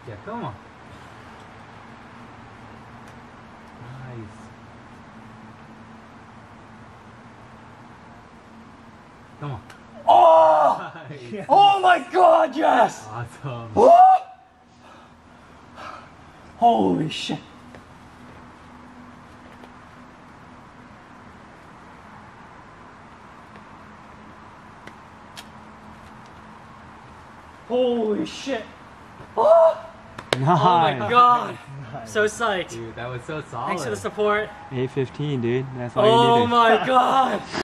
Yeah, come on. Nice. Come on. Oh! Nice. Oh my God, yes! Awesome. Oh! Holy shit. Holy shit. Oh! Nice. Oh my God. Nice. So psyched. Dude, that was so solid. Thanks for the support. 8:15, dude. That's all you Oh needed. my God.